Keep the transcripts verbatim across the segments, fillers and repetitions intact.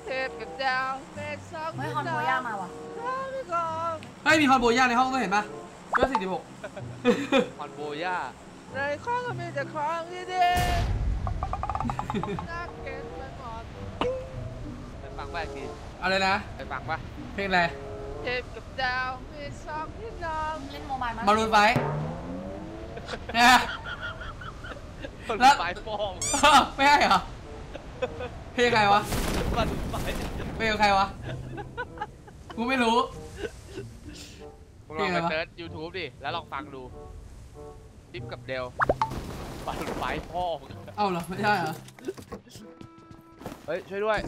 เทพกับดาวเมฆสองไม่ฮอนโบย่ามาว่ะเฮ้ยมีฮอนโบย่าในห้องด้วยเห็นปะก็สี่สิบหกฮอนโบย่าในข้องก็มีแต่ของดีๆน่าเก็บไปหมดไปฟังป่ะทีอะไรนะไปฟังป่ะเพลงอะไรเทพกับดาวเมฆสองพี่น้องเล่นโมบายมั้ยมารูนไฟเนี่ยแล้วไฟฟองไม่ใช่เหรอเพลงใครวะมารูนไฟเพลงใครวะกูไม่รู้ลองไปเซิร์ช ยูทูบ ดิแล้วลองฟังดูทิปกับเดลมารูนไฟฟองเอ้าเหรอไม่ใช่เหรอเฮ้ยช่วยด้วย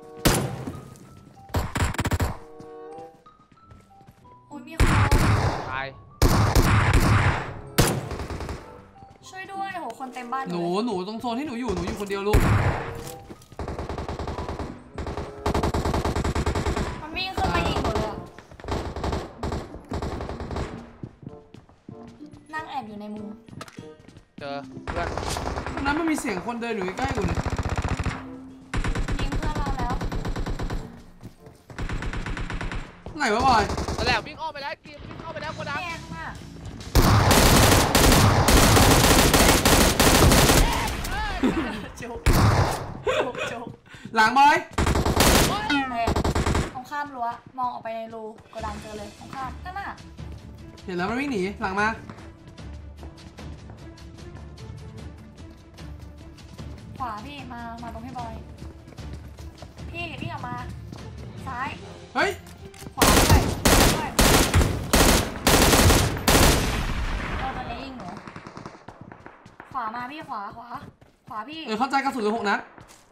โอ้ยมีคนตายช่วยด้วยโหคนเต็มบ้านหนูหนูตรงโซนที่หนูอยู่หนูอยู่คนเดียวลูกมันวิ่งขึ้นมายิงหนูเลยนั่งแอบอยู่ในมุมเจอเพื่อนตรงนั้นมันมีเสียงคนเดินอยู่ใกล้ๆกูเนี่ยยิงเพื่อนเราแล้วไหนวะบอยนั่นแหละวิ่งอ้อมไปแล้วกีมวิ่งอ้อมไปแล้วกดดังจุกจุกจุกหลังบอยตรงข้ามรั้วมองออกไปในรูกระดังเจอเลยตรงข้ามนั่นน่ะเห็นแล้วมันวิ่งหนีหลังมาขวาพี่มามาตรงพี่บอยพี่พี่ออกมาซ้ายเฮ้ยขวาด้วยด้วยเราจะยิงหนูขวามาพี่ขวาขวาขวาพี่เออเข้าใจกระสุนเหลือหกนัด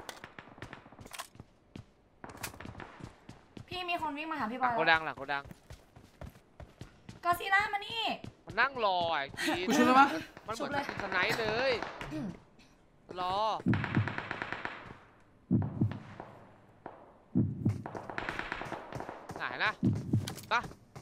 พี่มีคนวิ่งมาหาพี่บอยโกดังหลังโกดังก็ซีล่ามานี่มันนั่งรอไอ้กีกูช่วยได้ปะมันเหมือนสไนป์เลยรอไหนนะปะ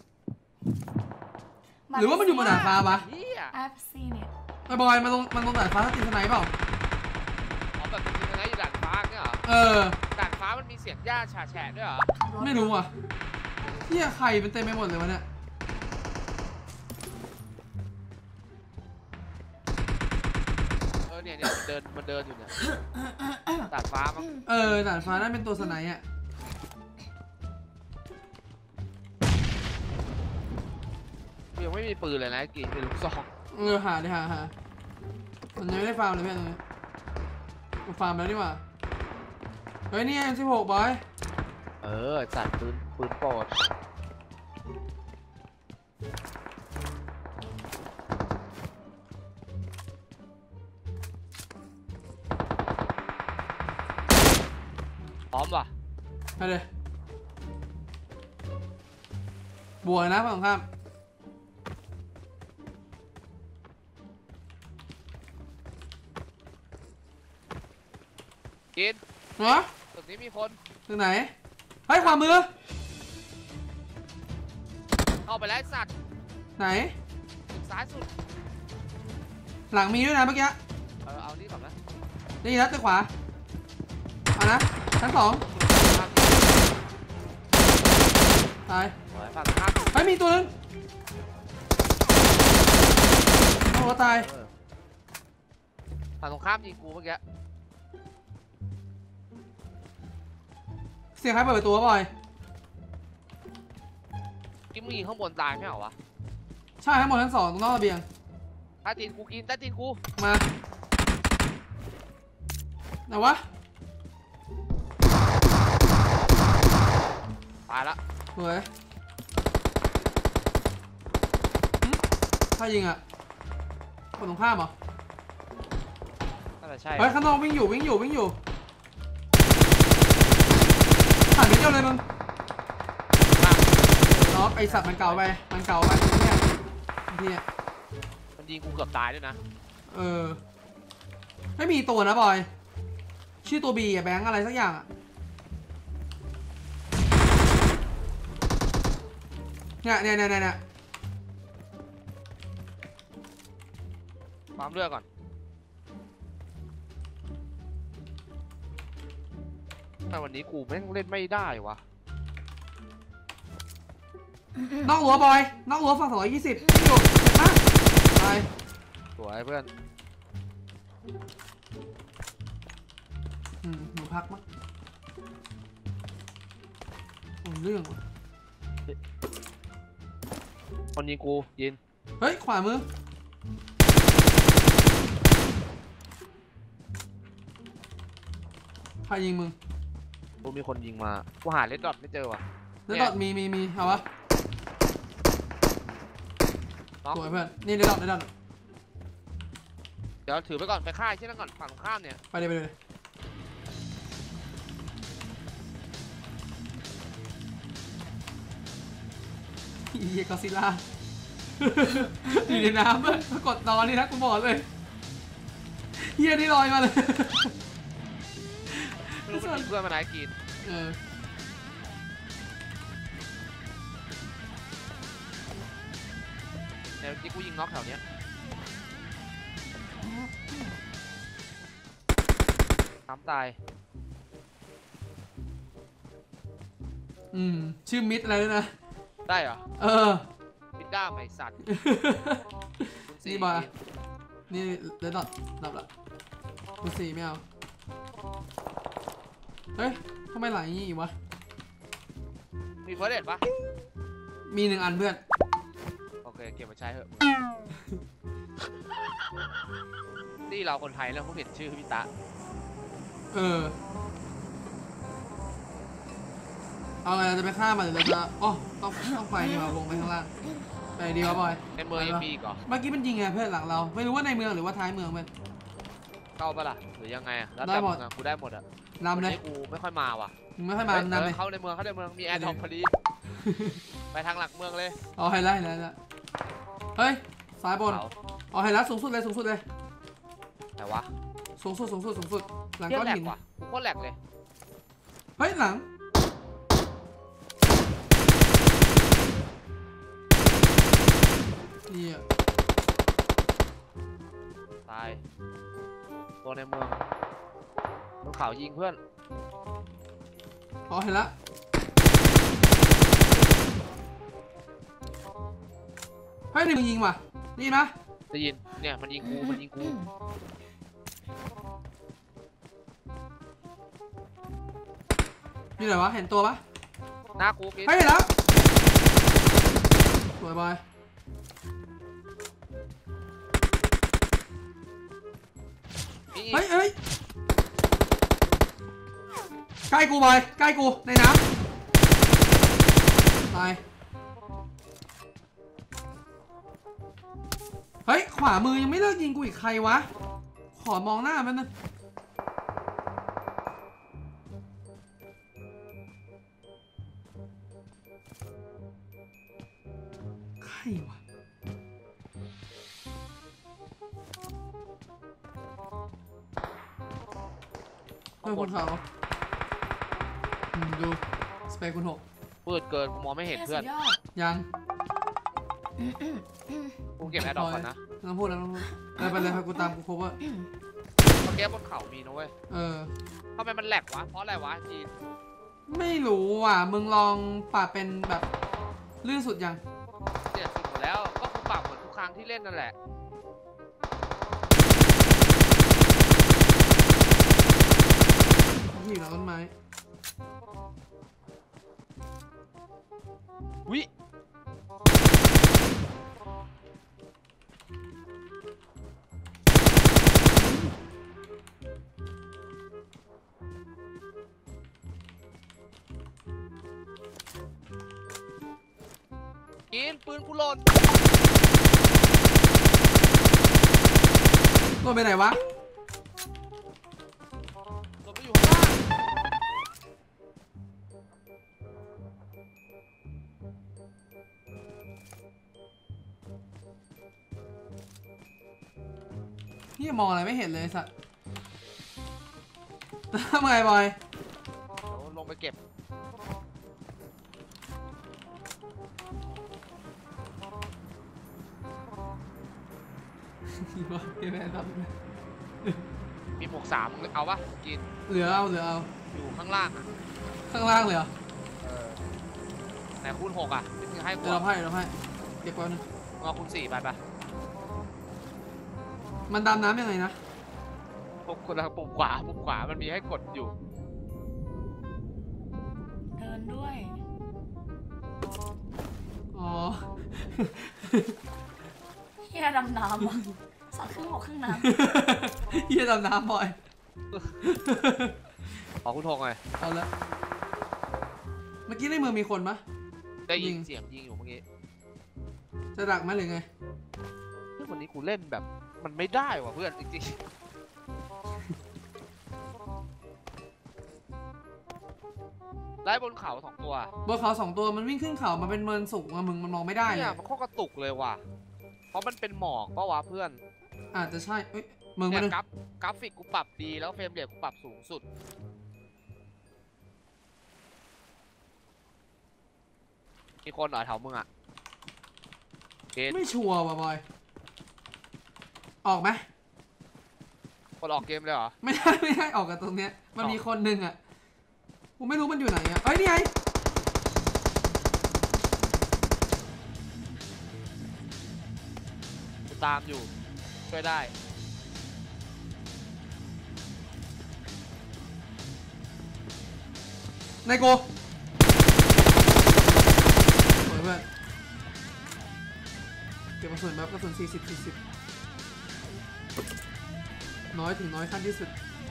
หรือว่ามันอยู่บนดาดฟ้าปะแอฟซีเนี่ยไอ้บอยมันลงมันลงดาดฟ้าถ้าติดสไนป์เปล่าอ๋อแบบติดสไนป์อยู่ดาดฟ้าเนี่ยเหรอเออดาดฟ้ามันมีเสียงหญ้าฉาแฉะด้วยเหรอไม่รู้อ่ะเฮียไข่เป็นเต็มไปหมดเลยวะเนี่ยเออเนี่ยเนี่ยมันเดินมันเดินอยู่เนี่ยดาดฟ้ามั้งเออดาดฟ้านั่นเป็นตัวสไนป์อ่ะยังไม่มีปืนเลยนะกี่เป็นลูกซองเออหาดิหาหามันยังไม่ได้ฟาร์มเลยเพื่อนเลยกูฟาร์มแล้วดีกว่าเฮ้ยนี่เอ็มสิบหกบอยเออจัดปืนปืนโปรดพร้อมป่ะไปเลยบวกนะฝั่งข้ามกินเหรอตึกนี้มีคนตึกไหนเฮ้ยขวามือเข้าไปแล้วสัตว์ไหนตึกซ้ายสุดหลังมีด้วยนะเมื่อกี้เออเอานี่ก่อนนะนี่นะตึกขวาเอานะชั้นสองตายฝั่งข้ามเฮ้ยมีตัวนึงโอ้ตายฝั่งตรงข้ามยิงกูเมื่อกี้เสียงใครเปิดประตูบ่อยกินมึงยิงข้างบนตายไม่เหรอวะใช่ทั้งหมดทั้งสองตรงนอกระเบียงใต้ตีนกูกินใต้ตีนกูมาไหนวะตายละสวยถ้ายิงอ่ะคนตรงข้ามเหรอน่าจะใช่เฮ้ยข้างนอกวิ่งอยู่วิ่งอยู่วิ่งอยู่หันไปเจ้าเลยมึงน็อกไอสัตว์มันเก่าไปมันเก่าไปเนี่ยทีอ่ะมันยิงกูเกือบตายด้วยนะเออไม่มีตัวนะบอยชื่อตัวบีอะแบงค์อะไรสักอย่างอะเนี่ยเนี่ยเนี่ยเนี่ยปั๊มเลือดก่อนแต่วันนี้กูแม่งเล่นไม่ได้วะนอกรั้วบอยนอกรั้วฝั่งสองร้อยยี่สิบอยู่เห็นปะไปสวยเพื่อนอืมหนูพักมั้งโอ้เรื่องว่ะคนยิงกูยินเฮ้ยขวามือใครยิงมึงกูมีคนยิงมากูหาเลดดอทไม่เจอว่ะแล้วดอทมีมีมีเอาวะน้องสวยเพื่อนนี่ได้ดอทได้ดอทเดี๋ยวถือไปก่อนไปฆ่าไอ้เช่นนั้นก่อนฝั่งตรงข้ามเนี่ยไปเลยไปเลยอีเหี้ยกอซิล่า อยู่ในน้ำเพื่อนปรากฏนอนนี่นะกูบอกเลยเฮียนี่ลอยมาเลยไม่รู้มันยิงเพื่อนมาไหนกินเออเดี๋ยวที่กูยิงน็อกแถวเนี้ยซ้ำตายอืมชื่อมิดอะไรด้วยนะได้เหรอเออพิดด้าไมสัตว์นี่มานี่เลดดอทดับละกูสี่ไม่เอาเฮ้ยทำไมไหลอย่างงี้อีกวะมีเฟิร์สเดทปะมีหนึ่งอันเพื่อนโอเคเก็บมาใช้เถอะนี่เราคนไทยแล้วเขาเห็นชื่อพี่ตะเออเอาไงเราจะไปฆ่ามันหรือเราจะอ๋อต้องต้องไปดีกว่าลงไปข้างล่างไปดีวะบอยในเมืองยังมีอีกเหรอเมื่อกี้มันยิงไงเพื่อนหลังเราไม่รู้ว่าในเมืองหรือว่าท้ายเมืองเพื่อนเข้าปะล่ะหรือยังไงอะแล้วได้แต่หมมึดงอะกูได้หมดอะนำเลยวันนี้กูไม่ค่อยมาว่ะมึงไม่ค่อยมาเฮ้ยนำเลยเข้าในเมืองเข้าในเมืองมีแอร์ดรอปพอดี ไปทางหลักเมืองเลยเอาไฮไลท์ไฮไลท์ละเฮ้ยซ้ายบนเขาเอาไฮไลท์สูงสุดเลยสูงสุดเลยแต่วะสูงสุดสูงสุดสูงสุดหลังเที่ยก้อวน แหลกหินว่ะกูโคตรแหลกเลยเฮ้ยหลังนี่อ่ะตายตัวในเมืองบนเขายิงเพื่อนอ๋อเห็นละเฮ้ยนี่มึงยิงว่ะนี่นะได้ยินเนี่ยมันยิงกูมันยิงกูนี่ไหนวะเห็นตัวปะหน้ากูกินเฮ้ยเห็นแล้วสวยบอยมีอีกเฮ้ยเฮ้ยใกล้กูบอยใกล้กูในน้ำตายเฮ้ยขวามือยังไม่เลิกยิงกูอีกใครวะขอมองหน้ามันนะใครวะเฮ้ยคุณเขาอืมดูสเปคคุณหกปืดเกินกูมองไม่เห็นเพื่อนสุดยอดยังกูเก็บแอร์ดรอปก่อนนะไม่ต้องพูดแล้วไม่ต้องพูดไปไปเลยไปกูตามกูโคเวอร์เมื่อกี้บนเขามีนะเว้ยเออทำไมมันแหลกวะเพราะอะไรวะจีนไม่รู้ว่ะ มึงลองปรับเป็นแบบลื่นสุดยังเจ็ดสิบหมดแล้วก็กูปรับเหมือนทุกครั้งที่เล่นนั่นแหละที่อยู่หลังต้นไม้วิกินปืนกูหล่นโดนไปไหนวะหล่นไปอยู่ข้างล่างพี่มองอะไรไม่เห็นเลยสัตว์ ทำไงบอยเดี๋ยวลงไปเก็บพี่บอยพี่แม่ทำมีหมวกสามเอาปะกินเหลือเอาเหลือเอาอยู่ข้างล่างอ่ะข้างล่างเลยเหรอเออไหนคูณหกอ่ะนี่ให้กูเดี๋ยวเราให้เดี๋ยวเราให้เก็บไว้นึงเอาคูณสี่ไปไปมันดำน้ำยังไงนะปุ่มคนละปุ่มขวาปุ่มขวามันมีให้กดอยู่เดินด้วยอ๋อเฮียดำน้ำอ่ะสัตว์ครึ่งบกครึ่งน้เฮียดำน้ำบ่อยขอคูณหกหน่อยเอาละเมื่อกี้ในเมืองมีคนปะได้ยินยิงเสียงยิงอยู่เมื่อกี้จะดักไหมหรือไงเฮ้ยวันนี้กูเล่นแบบมันไม่ได้ว่ะเพื่อนจริงๆไล่บนเขาสองตัวบนเขาสองตัวมันวิ่งขึ้นเขามันเป็นเมินสูงอะมึงมันมองไม่ได้เลเนี่ย ยมันข้อกระตุกเลยว่ะเพราะมันเป็นหมอกปะวะเพื่อนอาจจะใช่เอ้ยมึงเนี่มาย ดูกราฟกราฟิกกูปรับดีแล้วเฟรมเรทกูปรับสูงสุดมีคนเหรอแถวมึงอ่ะเกตไม่ชัวร์ว่ะบอย ออกไหมคนออกเกมเลยเหรอไม่ได้ไม่ได้ออกกันตรงเนี้ย มันมีคนหนึ่งอ่ะกูไม่รู้มันอยู่ไหนอ่ะเอ้ยนี่ไงกูตามอยู่ช่วยได้นายโกสวยเพื่อนเก็บกระสุนแบบกระสุนสี่สิบสี่สิบน้อยถึงน้อยขั้นที่สุด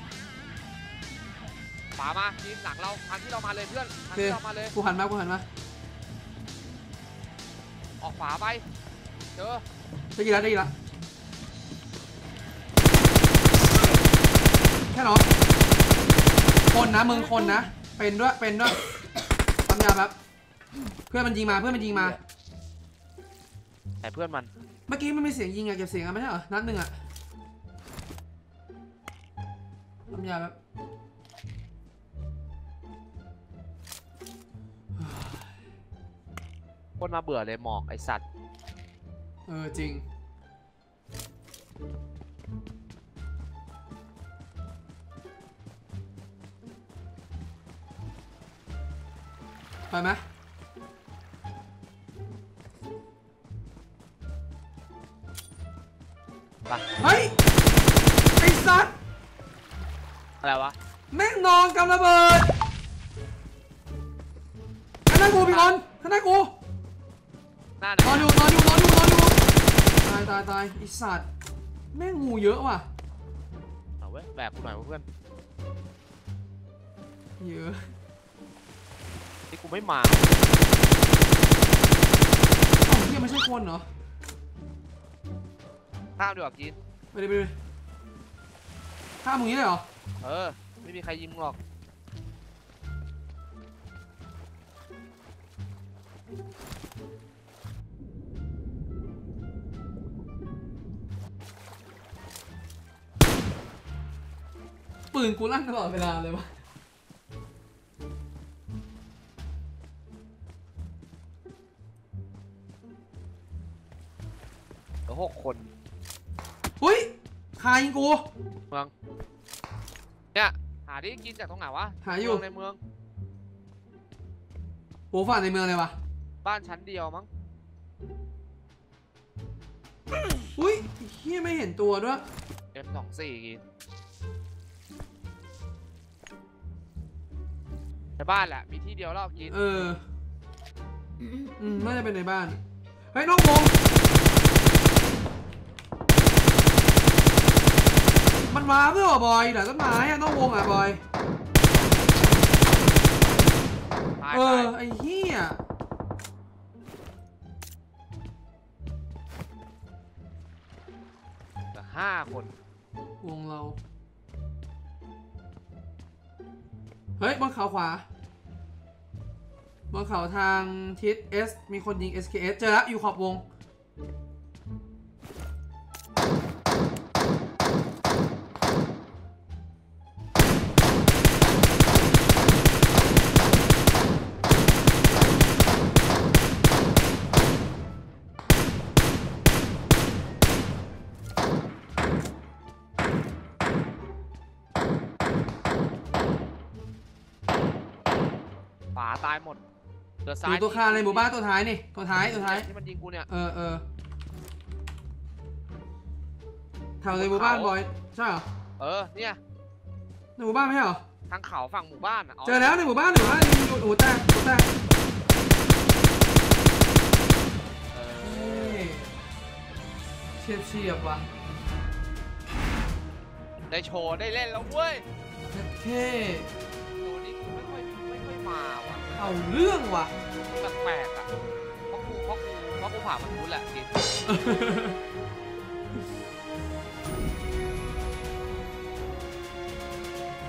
ขวามาทีมหลังเราทันที่เรามาเลยเพื่อนทันโอเคที่เรามาเลยกูหันมากูหันมาออกขวาไปเจอได้กี่ละได้กี่ละแค่น้องคนนะมึงคนนะเป็นด้วยเป็นด้วยทำยาแบบเพื่อนมันยิงมาเพื่อนมันยิงมาแต่เพื่อนมันเมื่อกี้มันมีเสียงยิงอะเก็บเสียงอะไม่ใช่เหรอนัดหนึ่งอะทำยาแบบคนมาเบื่อเลยหมอกไอสัตว์เออจริงไปไหมไปเฮ้ยไอ้สัตว์อะไรวะแม่งนอนกำระเบิดข้างหน้ากูพี่บอลข้างหน้ากูหน้าไหนนอนอยู่นอนอยู่นอนอยู่นอนอยู่ตายตายตายไอ้สัตว์แม่งงูเยอะว่ะเอาเว้ยแบกกูหน่อยวะเพื่อนเยอะนี่กูไม่มาเอ้าเฮียไม่ใช่คนเหรอข้ามดีกว่ากินไปเลยไปเลยฆ่ามึงงี้เลยเหรอเออไม่มีใครยิงมึงหรอกปืนกูลั่นตลอดเวลาเลยวะเหลือหกคนอุ้ยใครยิงกูเมืองเนี่ยหาที่กินจากตรงไหนวะหาอยู่เมืงในเมืองโหฝ่าในเมืองเลยวะบ้านชั้นเดียวมั้งอุ้ยเฮียไม่เห็นตัวด้วยเอ็มสองสี่กินในบ้านแหละมีที่เดียวแล้วกินเออำอืมน่าจะเป็นในบ้าน เฮ้ยนอกวงมันมาเพื่อเหรอบอยเหรอต้นไม้อะนอกวงอะบอยตายเอตาอย ไอ้เหี้ยเหลือห้าคนวงเรา เฮ้ยบนเขาขวาบนเขาทางทิศ S มีคนยิง เอส เค เอส เจอแล้วอยู่ขอบวงขวาตายหมดเหลืออซ้ายยู่ตัวคานในหมู่บ้านตัวท้ายนี่ตัวท้ายตัวท้ายที่มันยิงกูเนี่ยเออเออแถวในหมู่บ้านบอยใช่เหรอเออเนี่ยในหมู่บ้านไม่ใช่เหรอทางเขาฝั่งหมู่บ้านอ่ะเจอแล้วในหมู่บ้านในหมู่บ้านยิงอยู่โอ้โหแตกโอ้โหแตกเอเฮ้อยเฉียบเฉียบว่ะได้โชว์ได้เล่นแล้วเว้ยเท่ตัวนี้กูไม่ค่อยไม่ค่อยมาว่ะเอาเรื่องว่ะแปลกๆอ่ะเพราะกูเพราะกูเพราะกูผ่ามันรู้แหละจริง